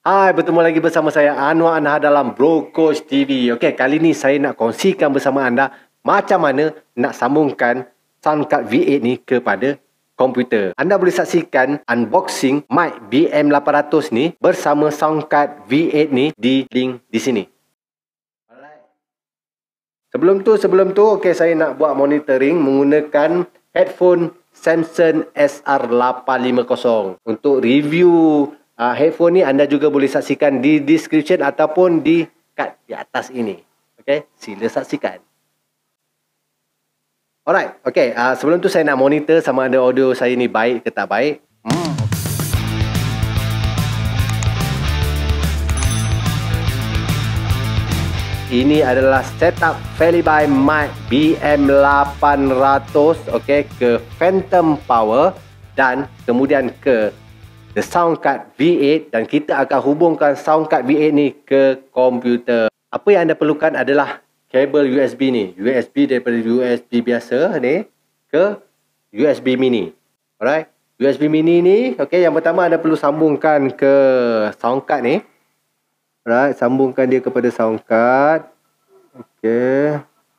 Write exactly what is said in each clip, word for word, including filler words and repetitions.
Hai, bertemu lagi bersama saya Anwar Anha dalam Bro Coach T V. Okey, kali ni saya nak kongsikan bersama anda macam mana nak sambungkan sound card V eight ni kepada komputer. Anda boleh saksikan unboxing mic B M lapan ratus ni bersama sound card V eight ni di link di sini. Alright. Sebelum tu, sebelum tu, okey, saya nak buat monitoring menggunakan headphone Samson S R lapan lima kosong. Untuk review Uh, headphone ni anda juga boleh saksikan di description ataupun di kad di atas ini. Okey, sila saksikan. Alright, okey, uh, sebelum tu saya nak monitor sama ada audio saya ni baik ke tak baik. Hmm. Ini adalah setup Feliby mic B M lapan ratus, okey, ke Phantom Power dan kemudian ke the sound card V eight, dan kita akan hubungkan sound card V eight ni ke komputer. Apa yang anda perlukan adalah kabel U S B ni. U S B daripada U S B biasa ni ke U S B mini. Alright. U S B mini ni, okey, yang pertama anda perlu sambungkan ke sound card ni. Alright, sambungkan dia kepada sound card. Okey.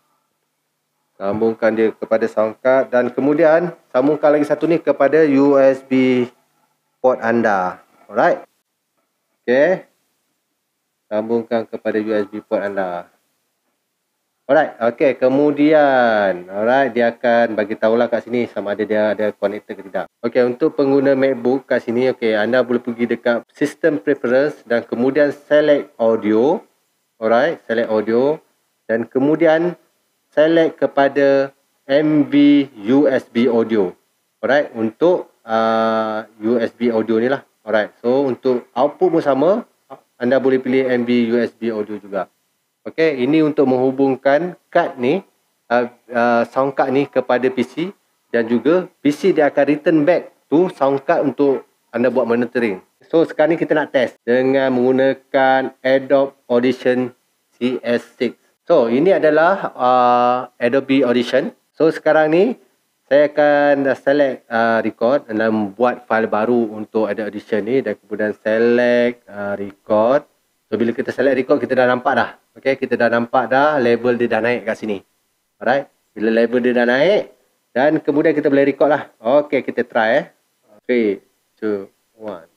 Sambungkan dia kepada sound card dan kemudian sambungkan lagi satu ni kepada U S B port anda. Alright. Okey. Sambungkan kepada U S B port anda. Alright. Okey, kemudian alright, dia akan bagi tahulah kat sini sama ada dia ada connector ke tidak. Okey, untuk pengguna MacBook kat sini, okey, anda boleh pergi dekat System Preference dan kemudian select audio. Alright, select audio dan kemudian select kepada M V U S B audio. Alright, untuk Uh, U S B audio ni lah. Alright, so untuk output pun sama, anda boleh pilih M V U S B audio juga. Okay, ini untuk menghubungkan kad ni, uh, uh, sound card ni kepada P C, dan juga P C dia akan return back to sound card untuk anda buat monitoring. So sekarang ni kita nak test dengan menggunakan Adobe Audition C S six. So ini adalah uh, Adobe Audition. So sekarang ni saya akan select uh, record dan buat file baru untuk Adobe Audition ni, dan kemudian select uh, record. So bila kita select record, kita dah nampak dah. Okay, kita dah nampak dah level dia dah naik kat sini. Alright, bila level dia dah naik, dan kemudian kita boleh record lah. Okay, kita try eh. three, two, one.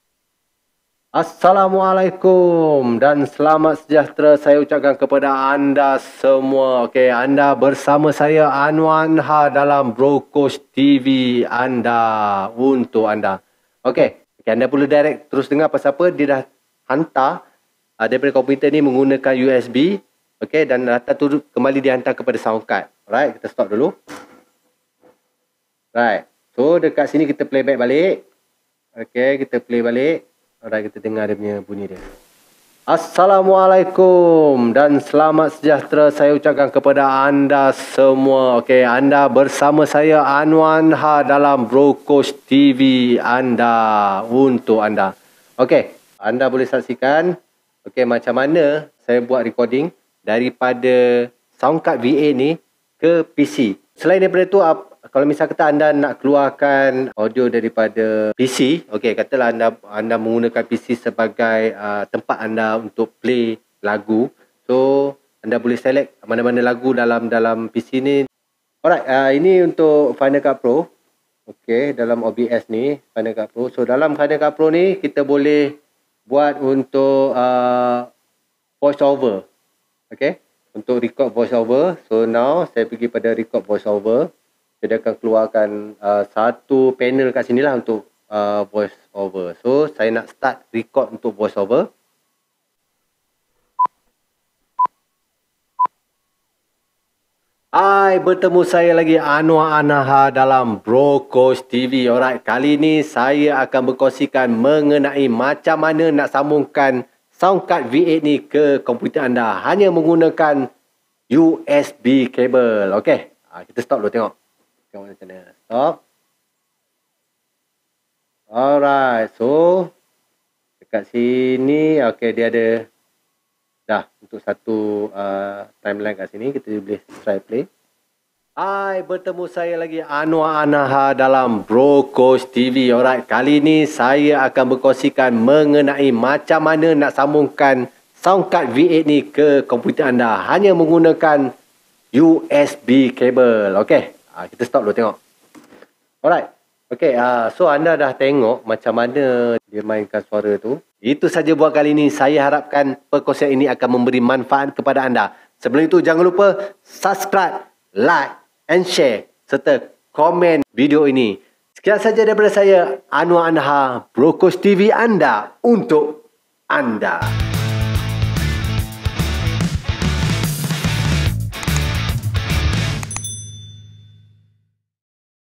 Assalamualaikum dan selamat sejahtera saya ucapkan kepada anda semua. Okey, anda bersama saya Anwar Anha dalam Bro Coach T V anda, untuk anda. Okey, okay, anda perlu direct terus dengar pasal apa, dia dah hantar uh, daripada komputer ni menggunakan U S B. Okey, dan data tu kembali dihantar kepada sound card. Alright, kita stop dulu. Right. So dekat sini kita playback balik. Okey, kita play balik. Alright, kita dengar dia punya bunyi dia. Assalamualaikum dan selamat sejahtera saya ucapkan kepada anda semua. Okey, anda bersama saya Anwar Anha dalam Bro Coach T V anda, untuk anda. Okey, anda boleh saksikan okey macam mana saya buat recording daripada sound card V eight ni ke P C. Selain daripada tu, kalau misal kata anda nak keluarkan audio daripada P C, okey, katalah anda anda menggunakan P C sebagai uh, tempat anda untuk play lagu. So anda boleh select mana-mana lagu dalam dalam P C ni. Alright, uh, ini untuk Final Cut Pro. Okey, dalam O B S ni Final Cut Pro. So dalam Final Cut Pro ni kita boleh buat untuk uh, voice over. Okey, untuk record voice over. So now saya pergi pada record voice over. Dia akan keluarkan uh, satu panel kat sini lah untuk uh, voice over. So saya nak start record untuk voice over. Hai, bertemu saya lagi Anwar Anha dalam Bro Coach T V. Alright, kali ni saya akan berkongsikan mengenai macam mana nak sambungkan sound card V eight ni ke komputer anda hanya menggunakan U S B cable. Okey, ha, kita stop dulu tengok. Tengok macam mana. Stop. Alright, so dekat sini, okey, dia ada dah untuk satu uh, timeline kat sini. Kita boleh try play. Hai, bertemu saya lagi Anwar Anaha dalam Bro Coach T V. Alright, kali ini saya akan berkongsikan mengenai macam mana nak sambungkan sound card V eight ni ke komputer anda hanya menggunakan U S B kabel. Okey, kita stop dulu tengok. Alright. Okey, uh, so anda dah tengok macam mana dia mainkan suara tu. Itu saja buat kali ini. Saya harapkan perkongsian ini akan memberi manfaat kepada anda. Sebelum itu jangan lupa subscribe, like and share serta komen video ini. Sekian saja daripada saya, Anwar Anaha, Bro Coach T V anda untuk anda.